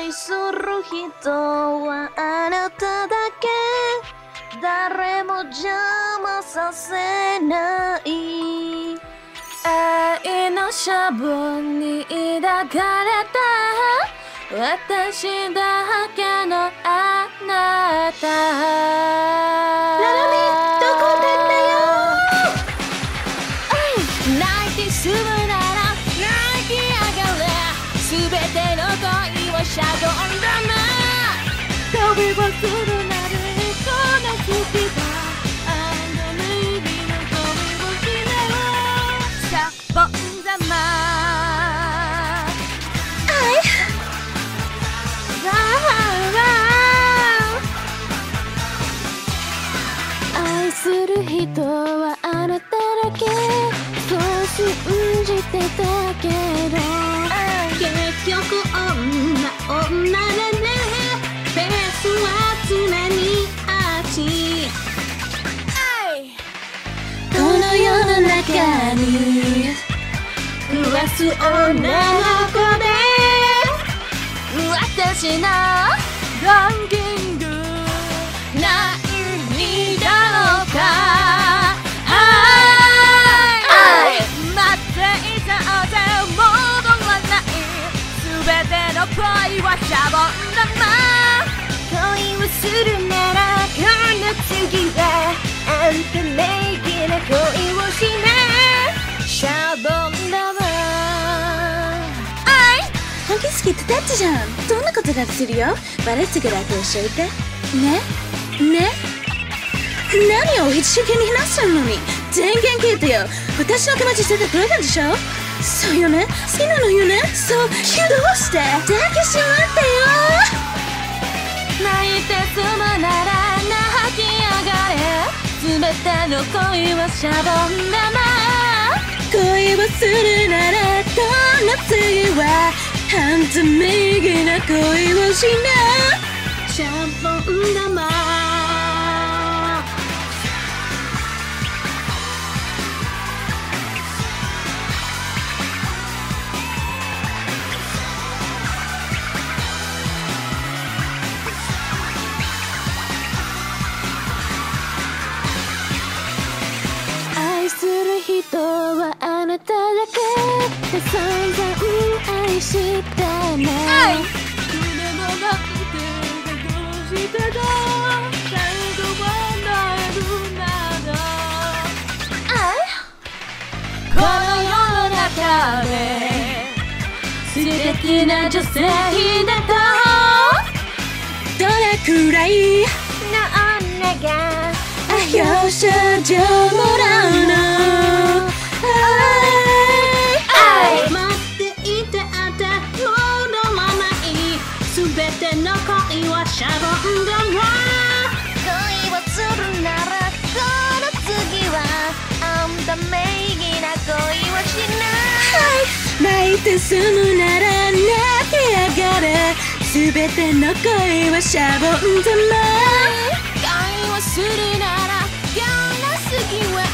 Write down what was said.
愛する人はあなただけ。誰も邪魔させない。愛のシャボンに抱かれた私だけのあなた。ななみどこでんだよ。泣いて済むなら泣き上がれ。全ての恋をシャボン玉。恋をするならこの好きだ。あの麦の恋をしなシャボン玉。愛する人はあなただけ。そう信じてたけど結局女だね。ベースは常にあっち。この世の中に暮らす女の子で私のランキング何位だろうか。待っていたって戻らない。全ての恋はシャボン玉。恋をするならこの次はあんた名義な恋をしなシャボン玉。 本気好きってタッチじゃん。どんなことだってするよ。バレツぐらい教えてね。何を一生懸命話してるのに電源消えてよ。私の気持ち捨ててくれたんでしょ。そうよね、好きなのよね。そう、どうして抱きしまってよ。 泣いて済むなら泣き上がれ。全ての恋はシャボン玉。 恋をするならこの次はあんた名義な恋をしなシャボン玉。愛する人はあなただけで散々愛したね。胸の中でどうしてた最後はなえるなら。この世の中で素敵な女性だとどれくらいの女が表彰状もらうの。 待っていたって戻らない。全ての恋はシャボン玉。恋をするならこの次はあんた名義な恋をしな泣いて済むなら泣き上がれ。全ての恋はシャボン玉。 恋をするならこの次は